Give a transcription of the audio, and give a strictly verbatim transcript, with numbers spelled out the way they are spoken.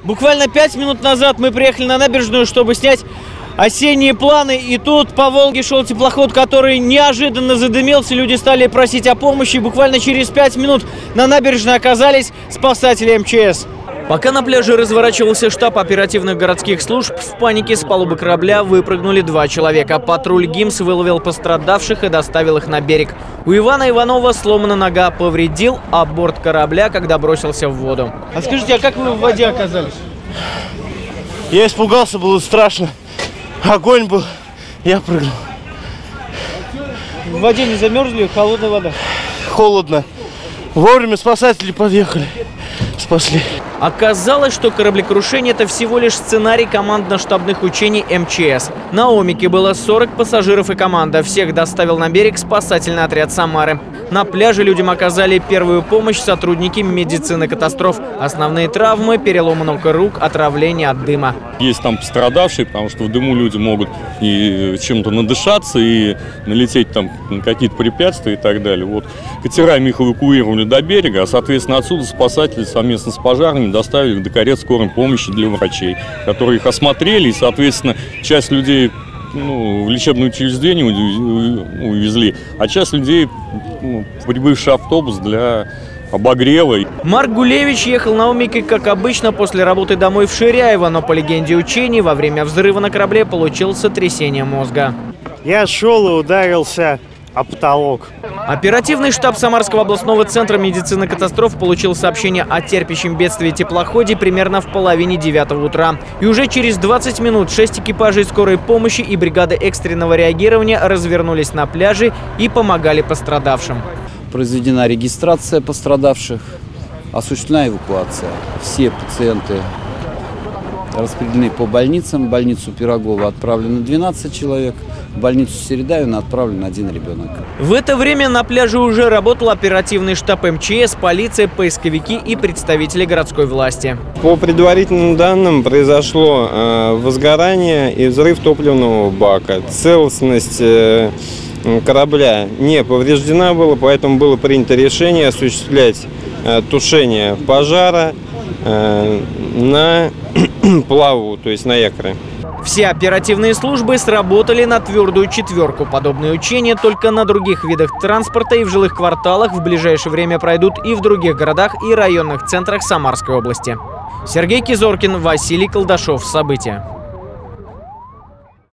Буквально пять минут назад мы приехали на набережную, чтобы снять осенние планы. И тут по Волге шел теплоход, который неожиданно задымился. Люди стали просить о помощи. И буквально через пять минут на набережной оказались спасатели эм че эс. Пока на пляже разворачивался штаб оперативных городских служб, в панике с палубы корабля выпрыгнули два человека. Патруль ГИМС выловил пострадавших и доставил их на берег. У Ивана Иванова сломана нога, повредил, а борт корабля, когда бросился в воду. А скажите, а как вы в воде оказались? Я испугался, было страшно. Огонь был, я прыгнул. В воде не замерзли, холодная вода? Холодно. Вовремя спасатели подъехали, спасли. Оказалось, что кораблекрушение – это всего лишь сценарий командно-штабных учений эм че эс. На Омике было сорок пассажиров и команда. Всех доставил на берег спасательный отряд Самары. На пляже людям оказали первую помощь сотрудники медицины катастроф. Основные травмы – перелом ног и рук, отравление от дыма. Есть там пострадавшие, потому что в дыму люди могут и чем-то надышаться, и налететь там на какие-то препятствия и так далее. Вот. Катерами их эвакуировали до берега, а, соответственно, отсюда спасатели совместно с пожарными доставили до карет скорой помощи для врачей, которые их осмотрели, и, соответственно, часть людей ну, в лечебное учреждение увезли, а часть людей ну, прибывший автобус для обогрева. Марк Гулевич ехал на Омике, как обычно, после работы домой в Ширяево, но по легенде учений, во время взрыва на корабле получил сотрясение мозга. Я шел и ударился о потолок. Оперативный штаб Самарского областного центра медицины катастроф получил сообщение о терпящем бедствии теплоходе примерно в половине девятого утра. И уже через двадцать минут шесть экипажей скорой помощи и бригады экстренного реагирования развернулись на пляже и помогали пострадавшим. Произведена регистрация пострадавших, осуществлена эвакуация. Все пациенты распределены по больницам. В больницу Пирогова отправлено двенадцать человек. В больницу Середаевна отправлен один ребенок. В это время на пляже уже работал оперативный штаб эм че эс, полиция, поисковики и представители городской власти. По предварительным данным произошло э, возгорание и взрыв топливного бака. Целостность э, корабля не повреждена была, поэтому было принято решение осуществлять э, тушение пожара э, на плаву, то есть на якоре. Все оперативные службы сработали на твердую четверку. Подобные учения только на других видах транспорта и в жилых кварталах в ближайшее время пройдут и в других городах и районных центрах Самарской области. Сергей Кизоркин, Василий Колдашов. События.